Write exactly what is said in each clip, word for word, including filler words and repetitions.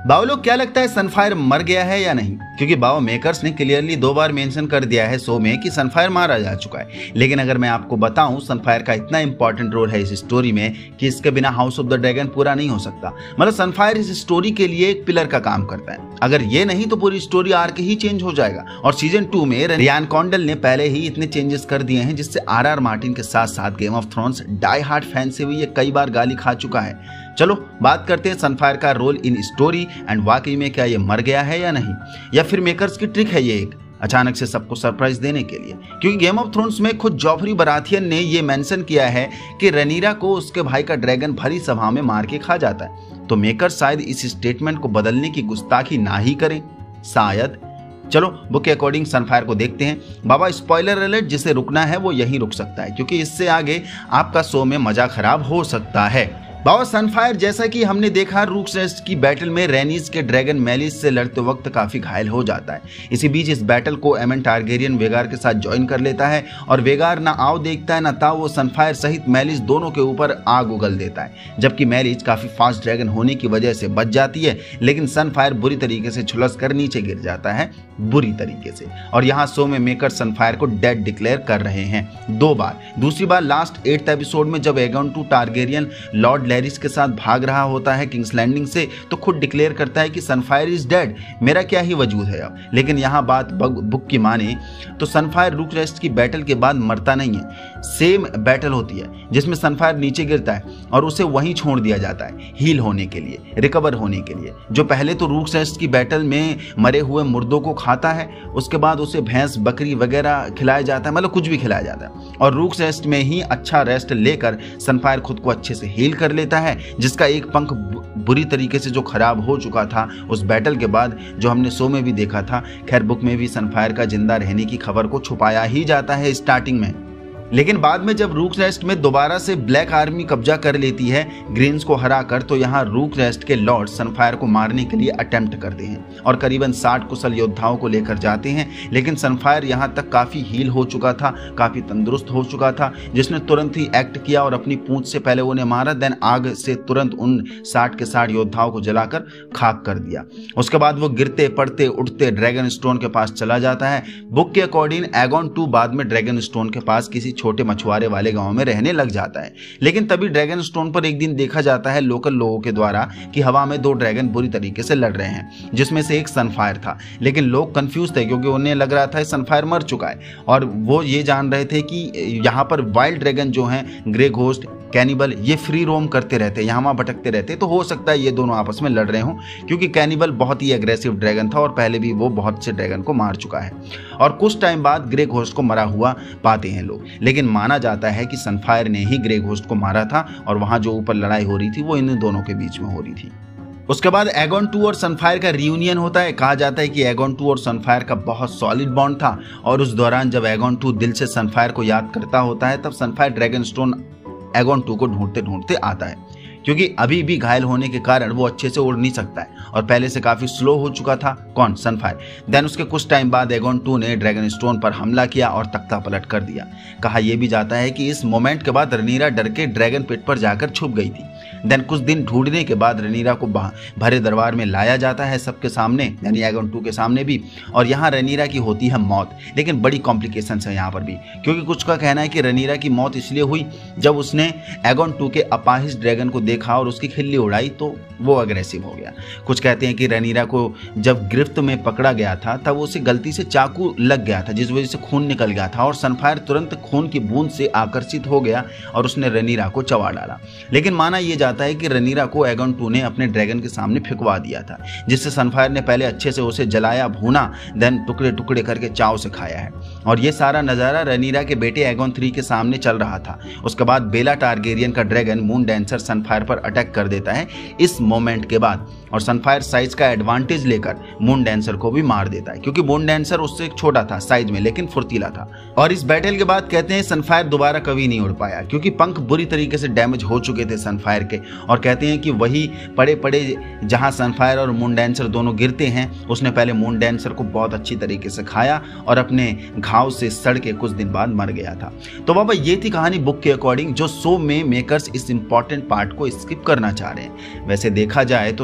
बाव लोग क्या लगता है सनफायर मर गया है या नहीं? क्योंकि बाव मेकर्स ने क्लियरली दो बार मेंशन कर दिया है शो में कि सनफायर मारा जा चुका है। लेकिन अगर मैं आपको बताऊं सनफायर का इतना इंपॉर्टेंट रोल है इस स्टोरी में कि इसके बिना हाउस ऑफ द ड्रैगन पूरा नहीं हो सकता। मतलब सनफायर इस स्टोरी के लिए एक पिलर का काम करता है। अगर ये नहीं तो पूरी स्टोरी आर्क ही चेंज हो जाएगा। और सीजन टू में रियान कॉन्डल ने पहले ही इतने चेंजेस कर दिए हैं जिससे आर आर मार्टिन के साथ साथ Game of Thrones die hard fan से भी ये कई बार गाली खा चुका है। चलो बात करते हैं सनफायर का रोल इन स्टोरी एंड वाकई में क्या ये मर गया है या नहीं, या फिर मेकर्स की ट्रिक है ये एक अचानक से सबको सरप्राइज देने के लिए। क्योंकि गेम ऑफ थ्रोन्स में खुद जॉफरी बराथियन ने ये मेंशन किया है कि रेनीरा को उसके भाई का ड्रैगन भरी सभा में मार के खा जाता है। तो मेकर शायद इस स्टेटमेंट को बदलने की गुस्ताखी ना ही करें, शायद। चलो बुक के अकॉर्डिंग सनफायर को देखते हैं। बाबा स्पॉइलर अलर्ट, जिसे रुकना है वो यहीं रुक सकता है क्योंकि इससे आगे आपका शो में मजा खराब हो सकता है। बाबा सनफायर जैसा कि हमने देखा रूक्सनेस्ट की बैटल में रेनीज के ड्रैगन मेलिस से लड़ते वक्त काफी घायल हो जाता है। इसी बीच इस बैटल को एमन टारगेरियन वेगार के साथ ज्वाइन कर लेता है और वेगार ना आओ देखता है ना ताओ वो सनफायर सहित मेलिस दोनों के ऊपर आग उगल देता है। जबकि मेलिस काफी फास्ट ड्रैगन होने की वजह से बच जाती है, लेकिन सनफायर बुरी तरीके से झुलस कर नीचे गिर जाता है, बुरी तरीके से। और यहाँ शो में मेकर सनफायर को डेड डिक्लेयर कर रहे हैं दो बार। दूसरी बार लास्ट एट्थ एपिसोड में जब Aegon two Targaryen Lord Larys के साथ भाग रहा होता है किंग्स लैंडिंग से, तो खुद डिक्लेयर करता है कि सनफायर इज डेड, मेरा क्या ही वजूद है अब। लेकिन यहाँ बात बुक की माने तो सनफायर रूकरेस्ट की बैटल के बाद मरता नहीं है। सेम बैटल होती है जिसमें सनफायर नीचे गिरता है और उसे वहीं छोड़ दिया जाता है हील होने के लिए, रिकवर होने के लिए। जो पहले तो रूकरेस्ट की बैटल में मरे हुए मुर्दों को खाता है, उसके बाद उसे भैंस बकरी वगैरह खिलाया जाता है, मतलब कुछ भी खिलाया जाता है। और रूकरेस्ट में ही अच्छा रेस्ट लेकर सनफायर खुद को अच्छे से हील कर लेता है, जिसका एक पंख बुरी तरीके से जो खराब हो चुका था उस बैटल के बाद, जो हमने शो में भी देखा था। खैर बुक में भी सनफायर का जिंदा रहने की खबर को छुपाया ही जाता है स्टार्टिंग में, लेकिन बाद में जब रूकरेस्ट में दोबारा से ब्लैक आर्मी कब्जा कर लेती है ग्रीन्स को हराकर, तो यहाँ रूकरेस्ट के लॉर्ड सनफायर को मारने के लिए अटेम्प्ट करते हैं और करीबन साठ कुशल योद्धाओं को लेकर जाते हैं। लेकिन सनफायर यहाँ तक काफी हील हो चुका था, काफी तंदुरुस्त हो चुका था, जिसने तुरंत ही एक्ट किया और अपनी पूंछ से पहले उन्हें मारा, देन आग से तुरंत उन साठ के साठ योद्धाओं को जलाकर खाक कर दिया। उसके बाद वो गिरते पड़ते उठते ड्रैगन स्टोन के पास चला जाता है। बुक के अकॉर्डिंग एगन टू बाद में ड्रैगन स्टोन के पास किसी छोटे मछुआरे वाले गांव में रहने लग जाता है। लेकिन तभी ड्रैगन स्टोन पर एक दिन देखा जाता है लोकल लोगों के द्वारा कि हवा में दो ड्रैगन बुरी तरीके से लड़ रहे हैं, जिसमें से एक सनफायर था। लेकिन लोग कंफ्यूज थे क्योंकि उन्हें लग रहा था सनफायर मर चुका है और वो ये जान रहे थे कि यहाँ पर वाइल्ड ड्रैगन जो हैं, ग्रे घोस्ट, कैनिबल, ये फ्री रोम करते रहते, यहाँ वहाँ भटकते रहते, तो हो सकता है ये दोनों आपस में लड़ रहे हों, क्योंकि कैनिबल बहुत ही एग्रेसिव ड्रैगन था और पहले भी वो बहुत से ड्रैगन को मार चुका है। और कुछ टाइम बाद ग्रे घोस्ट को मरा हुआ पाते हैं लोग, लेकिन माना जाता है कि सनफायर ने ही ग्रे घोस्ट को मारा था और वहां जो ऊपर लड़ाई हो रही थी वो इन दोनों के बीच में हो रही थी। उसके बाद एगन टू और सनफायर का रियूनियन होता है। कहा जाता है कि एगन टू और सनफायर का बहुत सॉलिड बॉन्ड था और उस दौरान जब एगन टू दिल से सनफायर को याद करता होता है, तब Sunfyre Dragonstone Aegon two को ढूंढते ढूंढते आता है, क्योंकि अभी भी घायल होने के कारण वो अच्छे से उड़ नहीं सकता है और पहले से काफी स्लो हो चुका था। कौन? सनफायर। देन उसके कुछ टाइम बाद एगन टू ने ड्रैगन स्टोन पर हमला किया और तख्ता पलट कर दिया। कहा यह भी जाता है कि इस मोमेंट के बाद रनीरा डर के ड्रैगन पिट पर जाकर छुप गई थी। देन कुछ दिन ढूंढने के बाद रनीरा को भरे दरबार में लाया जाता है सबके सामने, यानी एगन टू के सामने भी, और यहाँ रनीरा की होती है मौत। लेकिन बड़ी कॉम्प्लिकेशंस है यहाँ पर भी, क्योंकि कुछ का कहना है कि रनीरा की मौत इसलिए हुई जब उसने एगन टू के अपाहिज ड्रैगन को देखा और उसकी खिल्ली उड़ाई तो वो अग्रेसिव हो गया। कुछ कहते हैं कि रनीरा को जब गिरफ्त में पकड़ा गया था तब उसे गलती से चाकू लग गया था, जिस वजह से खून निकल गया था और सनफायर तुरंत खून की बूंद से आकर्षित हो गया और उसने रनीरा को चबा डाला। लेकिन माना यह जाता है कि रनीरा को एगन टू ने अपने ड्रैगन के सामने फेंकवा दिया था, जिससे सनफायर ने पहले अच्छे से उसे जलाया, भूना, देन टुकड़े टुकड़े करके चाव से खाया है। और ये सारा नजारा रनीरा के बेटे एगन थ्री के सामने चल रहा था। उसके बाद बेला टारगेरियन का ड्रैगन मून डांसर सनफायर पर अटैक कर देता है इस मोमेंट के बाद, और सनफायर साइज का एडवांटेज लेकर मून डांसर को भी मार देता है, क्योंकि मून डांसर उससे छोटा था साइज में लेकिन फुर्तीला था। और इस बैटल के बाद कहते हैं सनफायर दोबारा कभी नहीं उड़ पाया, क्योंकि पंख बुरी तरीके से डैमेज हो चुके थे सनफायर के। और कहते हैं कि वही पड़े पड़े जहां सनफायर और मून डांसर दोनों गिरते हैं, उसने पहले मून डांसर को बहुत अच्छी तरीके से खाया और अपने घाव से सड़ के कुछ दिन बाद मर गया था। तो बाबा ये थी कहानी बुक के अकॉर्डिंग, जो शो में मेकर्स इस इंपॉर्टेंट पार्ट को स्किप करना चाह रहे हैं। वैसे देखा जाए तो शायद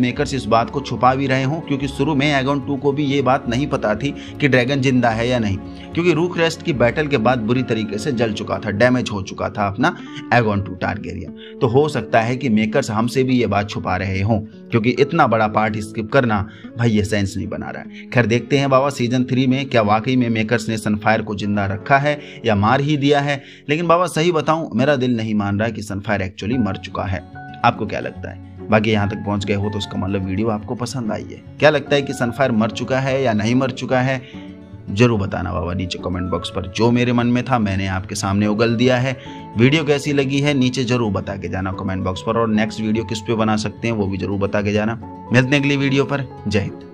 मेकर्स इस बात को छुपा भी रहे हों, क्योंकि शुरू में एगोन टू को भी ये बात नहीं पता थी कि ड्रैगन जिंदा है या नहीं, क्योंकि रूकरेस्ट की बैटल के बाद बुरी तरीके से जल चुका था, डैमेज हो चुका था अपना एगोन टू टारगेरियन। तो हो सकता है कि मेकर्स हमसे भी ये बात छुपा रहे हों, क्योंकि इतना बड़ा पार्ट स्किप करना भाई ये सेंस नहीं बना रहा है। खैर देखते हैं बाबा सीजन थ्री में क्या वाकई में मेकर्स ने सनफायर को जिंदा रखा है या मार ही दिया है। लेकिन बाबा सही बताऊं, मेरा दिल नहीं मान रहा है कि सनफायर एक्चुअली मर चुका है। आपको क्या लगता है? बाकी यहाँ तक पहुंच गए हो तो उसका मतलब वीडियो आपको पसंद आई है। क्या लगता है कि सनफायर मर चुका है या नहीं मर चुका है? जरूर बताना बाबा नीचे कमेंट बॉक्स पर। जो मेरे मन में था मैंने आपके सामने उगल दिया है। वीडियो कैसी लगी है नीचे जरूर बता के जाना कमेंट बॉक्स पर, और नेक्स्ट वीडियो किस पे बना सकते हैं वो भी जरूर बता के जाना। मिलते हैं अगली वीडियो पर। जय हिंद।